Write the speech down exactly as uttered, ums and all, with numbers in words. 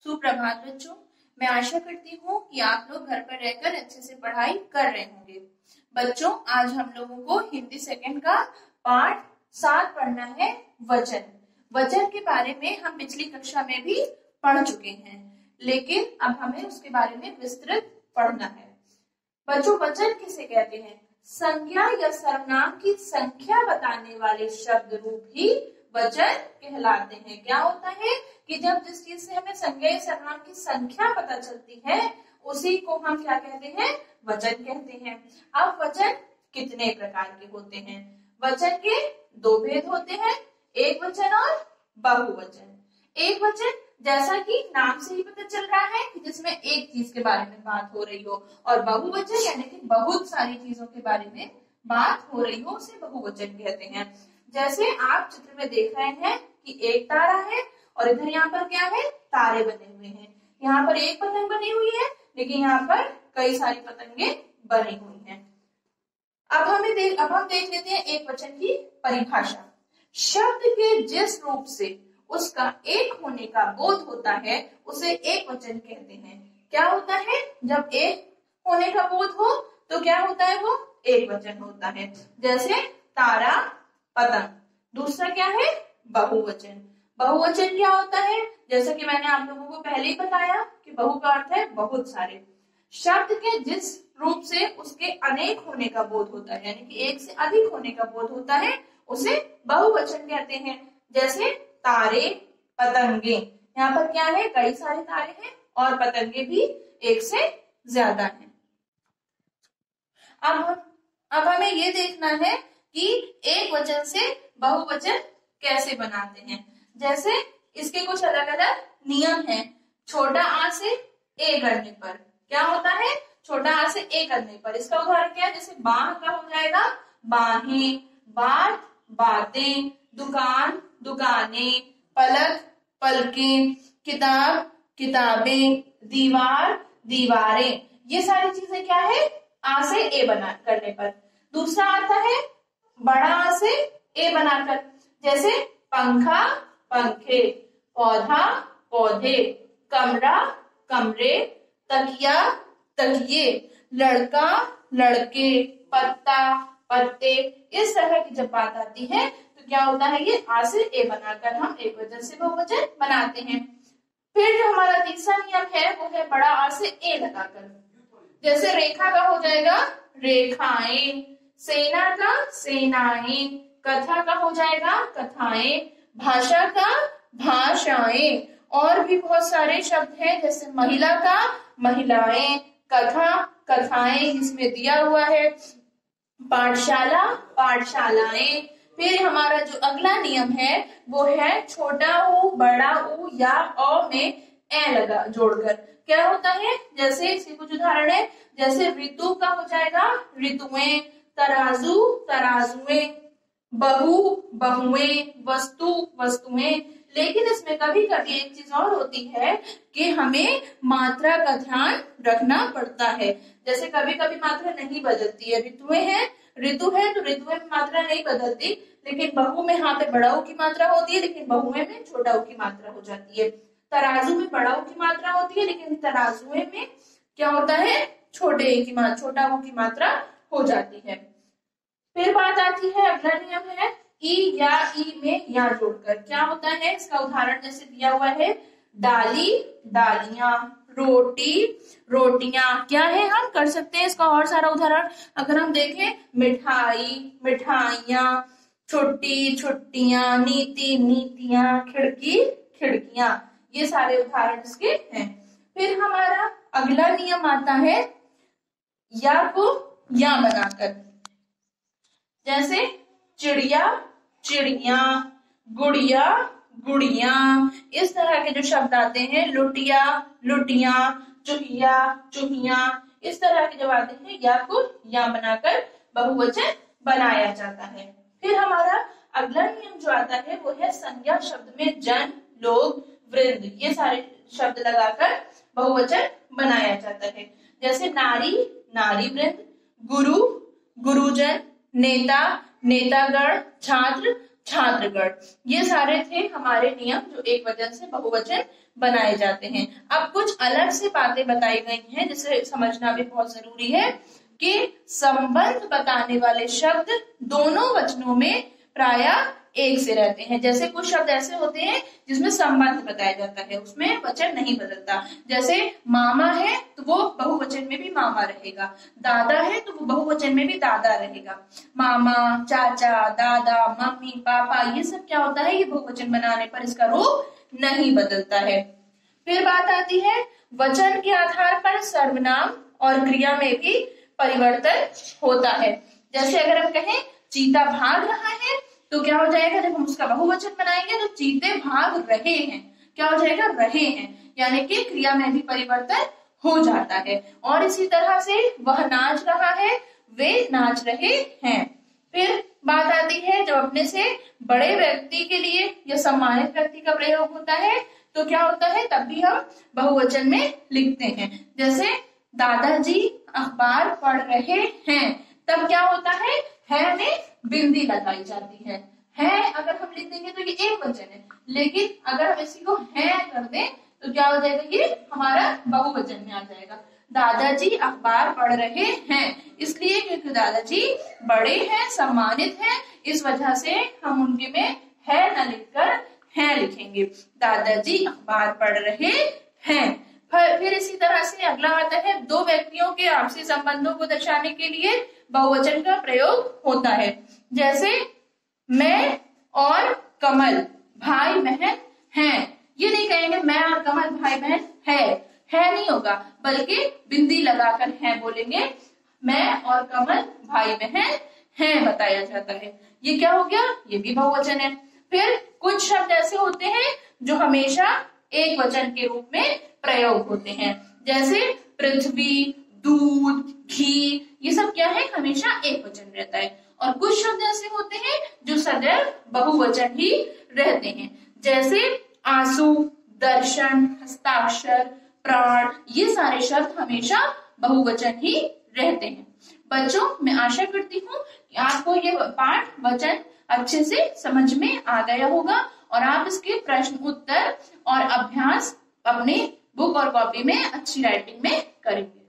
सुप्रभात बच्चों, मैं आशा करती हूँ कि आप लोग घर पर रहकर अच्छे से पढ़ाई कर रहे होंगे। बच्चों, आज हम लोगों को हिंदी सेकंड का पाठ सात पढ़ना है। वचन वचन के बारे में हम पिछली कक्षा में भी पढ़ चुके हैं, लेकिन अब हमें उसके बारे में विस्तृत पढ़ना है। बच्चों, वचन किसे कहते हैं? संज्ञा या सर्वनाम की संख्या बताने वाले शब्द रूप ही वचन कहलाते हैं। क्या होता है कि जब जिस चीज से हमें संज्ञा या सर्वनाम की संख्या पता चलती है, उसी को हम क्या कहते हैं? वचन कहते हैं। अब वचन कितने प्रकार के होते हैं? वचन के दो भेद होते हैं, एक वचन और बहुवचन। एक वचन जैसा कि नाम से ही पता चल रहा है कि जिसमें एक चीज के बारे में बात हो रही हो, और बहुवचन यानी कि बहुत सारी चीजों के बारे में बात हो रही हो, उसे बहुवचन कहते हैं। जैसे आप चित्र में देख रहे हैं कि एक तारा है और इधर यहाँ पर क्या है? तारे बने हुए हैं। यहाँ पर एक पतंग बनी हुई है, लेकिन यहाँ पर कई सारी पतंगे बनी हुई हैं। अब हमें देख अब हम देख लेते हैं एक वचन की परिभाषा। शब्द के जिस रूप से उसका एक होने का बोध होता है, उसे एक वचन कहते हैं। क्या होता है? जब एक होने का बोध हो तो क्या होता है? वो एक वचन होता है। जैसे तारा, पतंग। दूसरा क्या है? बहुवचन। बहुवचन क्या होता है? जैसा कि मैंने आप लोगों को पहले ही बताया कि बहु का अर्थ है बहुत सारे। शब्द के जिस रूप से उसके अनेक होने का बोध होता है, यानी कि एक से अधिक होने का बोध होता है, उसे बहुवचन कहते हैं। जैसे तारे, पतंगे। यहाँ पर क्या है? कई सारे तारे हैं और पतंगे भी एक से ज्यादा हैं। अब अब हमें ये देखना है कि एक वचन से बहुवचन कैसे बनाते हैं। जैसे इसके कुछ अलग अलग नियम हैं। छोटा आ से ए करने पर क्या होता है? छोटा आ से ए करने पर इसका उदाहरण क्या है? जैसे बाह का हो जाएगा बाहें, बात, बातें, दुकान, दुकानें, पलक, पलकें, किताब, किताबें, दीवार, दीवारें। ये सारी चीजें क्या है? आ से ए बना करने पर। दूसरा आता है बड़ा आ से ए बनाकर। जैसे पंखा, पंखे, पौधा, पौधे, कमरा, कमरे, तकिया, तकिए, लड़का, लड़के, पत्ता, पत्ते। इस तरह की जब बात आती है तो क्या होता है? ये आ से ए बनाकर हम एक वचन से बहुवचन बनाते हैं। फिर जो हमारा तीसरा नियम है वो है बड़ा आ से ए लगाकर। जैसे रेखा का हो जाएगा रेखाएं, सेना का सेनाएं, कथा का हो जाएगा कथाएं, भाषा का भाषाएं। और भी बहुत सारे शब्द हैं, जैसे महिला का महिलाएं, कथा कथाएं जिसमें दिया हुआ है, पाठशाला पाठशालाएं। फिर हमारा जो अगला नियम है वो है छोटा ऊ, बड़ा ऊ या अ में ए लगा जोड़कर। क्या होता है? जैसे इसके कुछ उदाहरण है। जैसे ऋतु का हो जाएगा ऋतुएं, तराजू तराजुएं, बहु बहुएं, वस्तु वस्तुएं। लेकिन इसमें कभी कभी एक चीज और होती है कि हमें मात्रा का ध्यान रखना पड़ता है। जैसे कभी कभी मात्रा नहीं बदलती है। ऋतुएं हैं, ऋतु है तो ऋतुएं में मात्रा नहीं बदलती, लेकिन बहु में यहाँ पे बड़ा ऊ की मात्रा होती है, लेकिन बहुएं में छोटा ऊ की मात्रा हो जाती है। तराजू में बड़ा ऊ की मात्रा होती है, लेकिन तराजुएं में क्या होता है? छोटे ए की मात्रा, छोटा ऊ की मात्रा हो जाती है। फिर बात आती है, अगला नियम है ई या ई में या जोड़कर। क्या होता है? इसका उदाहरण जैसे दिया हुआ है डाली, डालियां, रोटी, रोटियां। क्या है? हम कर सकते हैं इसका और सारा उदाहरण। अगर हम देखें मिठाई, मिठाइयां, छुट्टी, छुट्टियां, नीति, नीतियां, खिड़की, खिड़कियां। ये सारे उदाहरण इसके हैं। फिर हमारा अगला नियम आता है या को या बनाकर। जैसे चिड़िया, चिड़िया, गुड़िया, गुड़िया। इस तरह के जो शब्द आते हैं, लुटिया, लुटिया, चुहिया, चुहिया। इस तरह के जब आते हैं या को या बनाकर बहुवचन बनाया जाता है। फिर हमारा अगला नियम जो आता है वो है संज्ञा शब्द में जन, लोग, वृंद, ये सारे शब्द लगाकर बहुवचन बनाया जाता है। जैसे नारी, नारी वृंद, गुरु, गुरुजन, नेता, नेतागण, छात्र, छात्रगण। ये सारे थे हमारे नियम जो एक वचन से बहुवचन बनाए जाते हैं। अब कुछ अलग से बातें बताई गई हैं जिसे समझना भी बहुत जरूरी है कि संबंध बताने वाले शब्द दोनों वचनों में प्रायः एक से रहते हैं। जैसे कुछ शब्द ऐसे होते हैं जिसमें संबंध बताया जाता है, उसमें वचन नहीं बदलता। जैसे मामा है तो वो बहुवचन में भी मामा रहेगा, दादा है तो वो बहुवचन में भी दादा रहेगा। मामा, चाचा, दादा, मम्मी, पापा, ये सब क्या होता है, ये बहुवचन बनाने पर इसका रूप नहीं बदलता है। फिर बात आती है वचन के आधार पर सर्वनाम और क्रिया में भी परिवर्तन होता है। जैसे अगर हम कहें चीता भाग रहा है तो क्या हो जाएगा, जब हम उसका बहुवचन बनाएंगे तो चीते भाग रहे हैं, क्या हो जाएगा, रहे हैं, यानी कि क्रिया में भी परिवर्तन हो जाता है। और इसी तरह से वह नाच रहा है, वे नाच रहे हैं। फिर बात आती है जब अपने से बड़े व्यक्ति के लिए या सम्मानित व्यक्ति का प्रयोग होता है तो क्या होता है, तब भी हम बहुवचन में लिखते हैं। जैसे दादाजी अखबार पढ़ रहे हैं, तब क्या होता है, है में बिंदी लगाई जाती है। है अगर हम लिख देंगे तो ये एक वचन है, लेकिन अगर हम इसी को है कर दें तो क्या हो जाएगा, ये हमारा बहुवचन में आ जाएगा। दादाजी अखबार पढ़ रहे हैं, इसलिए क्योंकि दादाजी बड़े हैं, सम्मानित हैं, इस वजह से हम उनके में है न लिखकर है लिखेंगे। दादाजी अखबार पढ़ रहे हैं। फिर इसी तरह से अगला आता है दो व्यक्तियों के आपसी संबंधों को दर्शाने के लिए बहुवचन का प्रयोग होता है। जैसे मैं और कमल भाई बहन हैं, ये नहीं कहेंगे मैं और कमल भाई बहन है, है नहीं होगा, बल्कि बिंदी लगाकर है बोलेंगे। मैं और कमल भाई बहन हैं बताया जाता है। ये क्या हो गया, ये भी बहुवचन है। फिर कुछ शब्द ऐसे होते हैं जो हमेशा एक वचन के रूप में प्रयोग होते हैं। जैसे पृथ्वी, दूध, घी, ये सब क्या है, हमेशा एक वचन रहता है। और कुछ शब्द ऐसे होते हैं जो सदैव बहुवचन ही रहते हैं। जैसे आंसू, दर्शन, हस्ताक्षर, प्राण, ये सारे शब्द हमेशा बहुवचन ही रहते हैं। बच्चों, मैं आशा करती हूँ कि आपको ये पाठ वचन अच्छे से समझ में आ गया होगा और आप इसके प्रश्न उत्तर और अभ्यास अपने बुक और कॉपी में अच्छी राइटिंग में करेंगे।